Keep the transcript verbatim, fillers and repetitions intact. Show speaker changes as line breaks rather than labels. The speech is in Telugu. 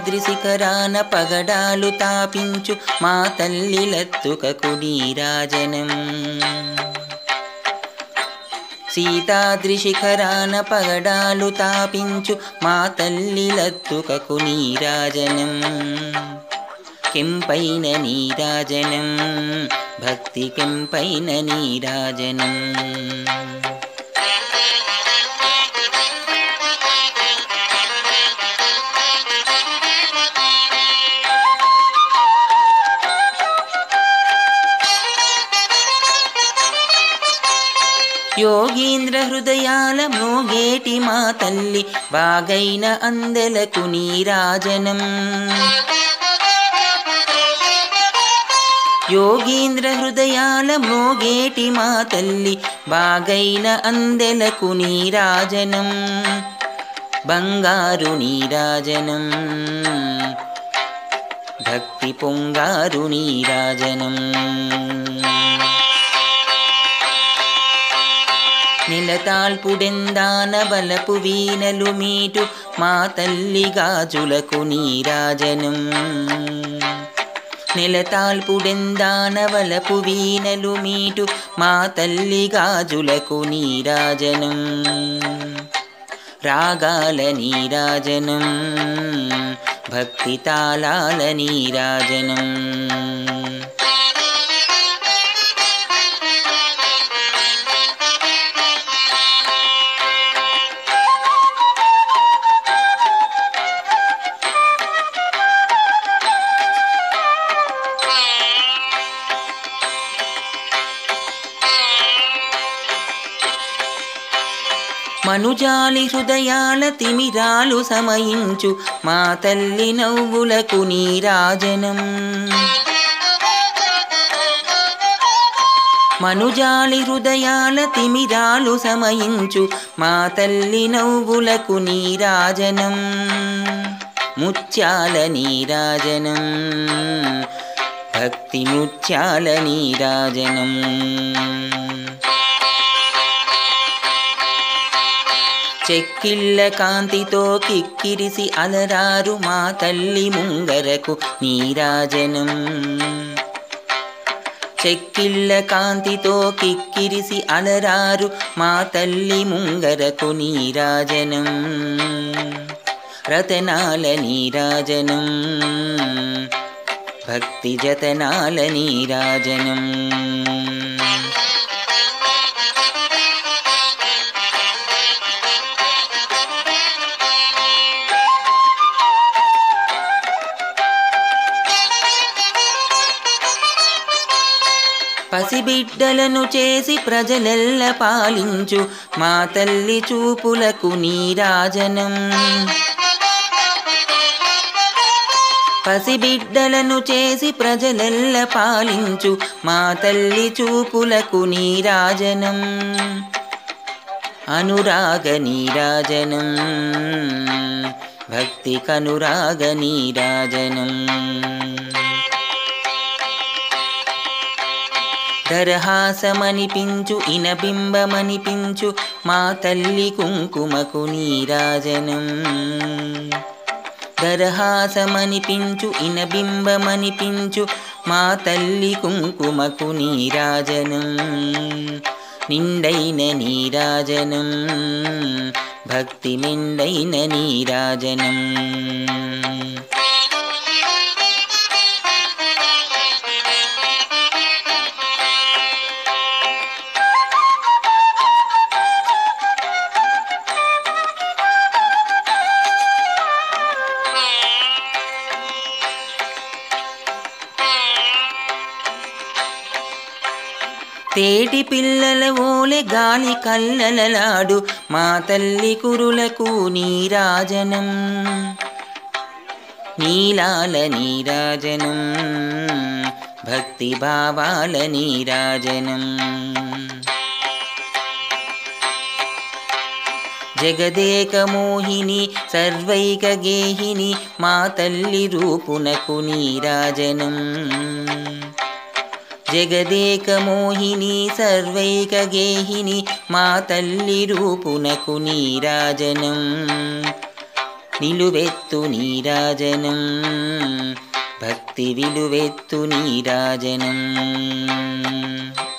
సీతాద్రి శిఖరాన పగడాలు తాపించు మా తల్లి లత్తుకకు నీరాజనం. సీతాద్రి శిఖరాన పగడాలు తాపించు మా తల్లి లత్తుకకు నీరాజనం. కెంపైన నీరాజనం భక్తి కెంపైన నీరాజనం. యోగీంద్ర హృదయాల మోగేటి మా తల్లి బాగైన అందెలకు నీరాజనం. యోగీంద్ర హృదయాల మోగేటి మా తల్లి బాగైన అందెలకు నీరాజనం. బంగారు నీరాజనం భక్తి పొంగారు నీరాజనం. నిలతాల్పుడెందాన బలపు వీణలు మీటు మా తల్లి గాజులకు నీరాజనం. నిలతాల్పుడెందాన బలపు వీణలు మీటు మా తల్లి గాజులకు నీరాజనం. రాగాల నీరాజనం భక్తి తాళాల నీరాజనం. మనుజాలి హృదయాల తిమిరాలు సమయించు మా తల్లి నవ్వులకు నీరాజనం. మనుజాలి హృదయాల తిమిరాలు సమయించు మా తల్లి నవ్వులకు నీరాజనం. ముత్యాల నీరాజనం భక్తి ముత్యాల నీరాజనం. చెక్కిళ్ళ కాంతితో కిక్కిరిసి అలరారు మా తల్లి ముంగరకు నీరాజనం. చెక్కిళ్ళ కాంతితో కిక్కిరిసి అలరారు మా తల్లి ముంగరకు నీరాజనం. రతనాల నీరాజనం భక్తి జతనాల నీరాజనం. పసిబిడ్డలను చేసి ప్రజలెల్ల పాలించు మా తల్లి చూపులకు నీరాజనం. పసిబిడ్డలను చేసి ప్రజలెల్ల పాలించు మా తల్లి చూపులకు నీరాజనం. అనురాగ నీరాజనం భక్తి కనురాగ నీరాజనం. దరహాసమనిపించు ఇనబింబమనిపించు మా తల్లి కుంకుమకు నీరాజనం. దరహాసమనిపించు ఇనబింబమనిపించు మా తల్లి కుంకుమకు నీరాజనం. నిండైన నీరాజనం భక్తి నిండైన నీరాజనం. తేటి పిల్లల ఓలె గాలి కల్లలలాడు మా తల్లి కురులకు నీరాజనం. నీలాల నీరాజనం భక్తి భావాల నీరాజనం. జగదేక మోహిని సర్వైక గేహిని మా తల్లి రూపునకు నీరాజనం. జగదేక మోహిని సర్వైక గేహిని మా తల్లి రూపునకు నీరాజనం. నిలువెత్తు నీరాజనం భక్తి విలువెత్తు నీరాజనం.